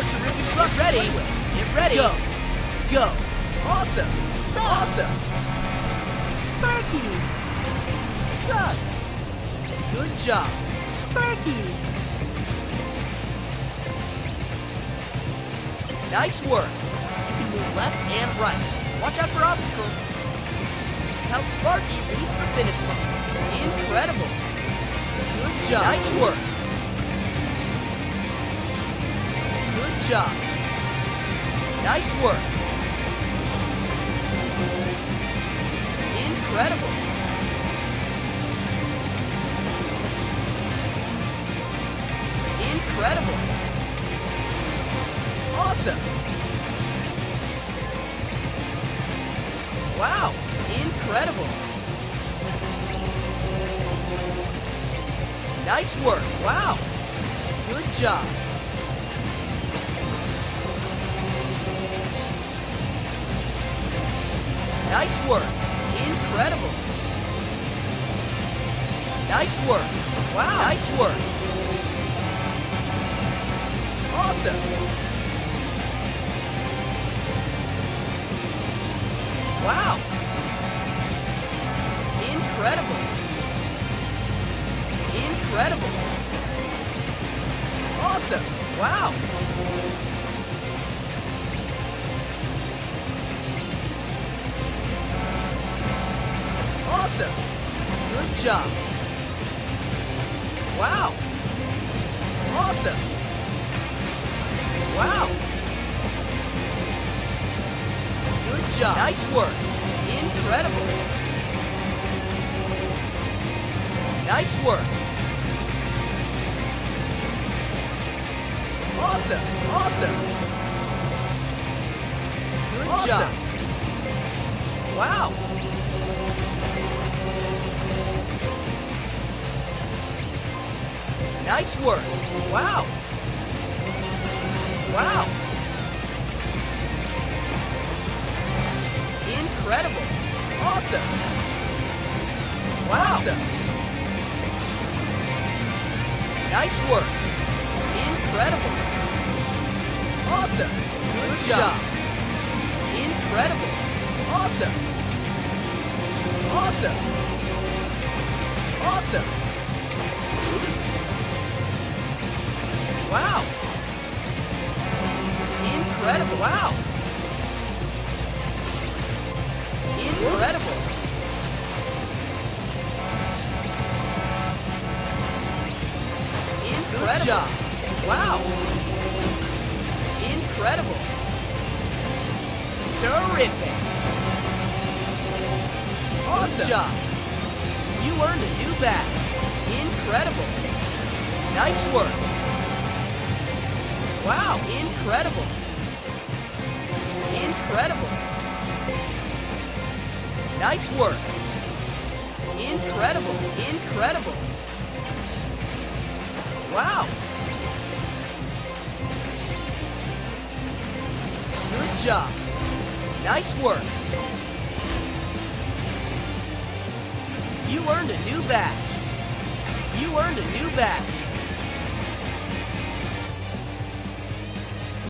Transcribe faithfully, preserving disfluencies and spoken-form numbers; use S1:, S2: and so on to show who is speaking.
S1: Oh, terrific truck. Get ready. Get ready. Go. Go. Awesome. Awesome.
S2: Sparky.
S1: Done. Good job.
S2: Sparky.
S1: Nice work. You can move left and right. Watch out for obstacles. Help Sparky reach the finish line. Incredible. Good job. Nice work. Good job. Nice work. Incredible. Incredible. Awesome. Wow. Incredible. Nice work. Wow. Good job. Nice work. Incredible. Nice work. Wow. Nice work. Awesome. Wow. Incredible. Incredible. Awesome. Wow. Awesome. Good job. Wow. Awesome. Wow. Good job. Nice work. Incredible. Nice work. Awesome. Awesome. Good awesome. Job. Wow. Nice work. Wow. Wow. Incredible. Awesome. Wow. Awesome. Nice work. Incredible. Awesome. Good, Good job. job. Incredible. Awesome. Awesome. Awesome. Oops. Wow. Incredible. Wow. Incredible. Incredible. Good job. Wow. Incredible. Terrific. Awesome. Good job. You earned a new badge. Incredible. Nice work. Wow. Incredible. Incredible. Nice work. Incredible. Incredible. Wow. Good job. Nice work. You earned a new badge. You earned a new badge.